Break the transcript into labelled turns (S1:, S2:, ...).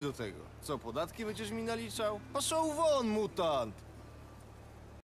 S1: do tego? Co, podatki będziesz mi naliczał? Poszł won, mutant!